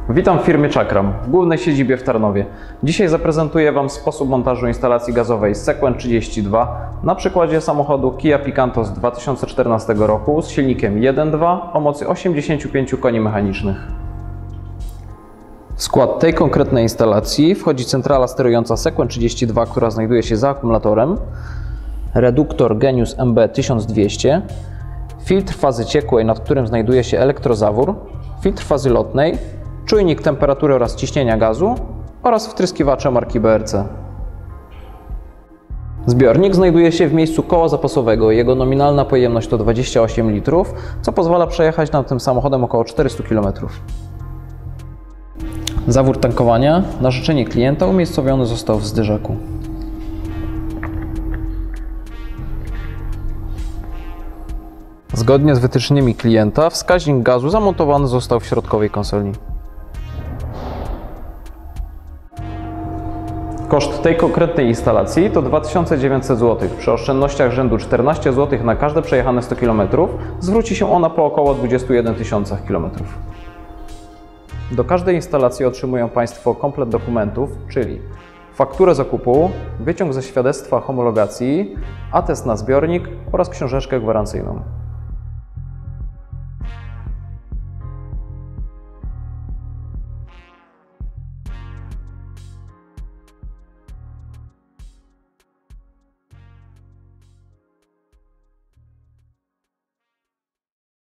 Witam w firmie Czakram, w głównej siedzibie w Tarnowie. Dzisiaj zaprezentuję Wam sposób montażu instalacji gazowej Sequent 32 na przykładzie samochodu Kia Picanto z 2014 roku z silnikiem 1.2 o mocy 85 koni mechanicznych. W skład tej konkretnej instalacji wchodzi centrala sterująca Sequent 32, która znajduje się za akumulatorem, reduktor Genius MB 1200, filtr fazy ciekłej, nad którym znajduje się elektrozawór, filtr fazy lotnej, czujnik temperatury oraz ciśnienia gazu oraz wtryskiwacze marki BRC. Zbiornik znajduje się w miejscu koła zapasowego. Jego nominalna pojemność to 28 litrów, co pozwala przejechać nam tym samochodem około 400 km. Zawór tankowania na życzenie klienta umiejscowiony został w zderzaku. Zgodnie z wytycznymi klienta wskaźnik gazu zamontowany został w środkowej konsoli. Koszt tej konkretnej instalacji to 2900 zł. Przy oszczędnościach rzędu 14 zł na każde przejechane 100 km zwróci się ona po około 21 000 km. Do każdej instalacji otrzymują Państwo komplet dokumentów, czyli fakturę zakupu, wyciąg ze świadectwa homologacji, atest na zbiornik oraz książeczkę gwarancyjną.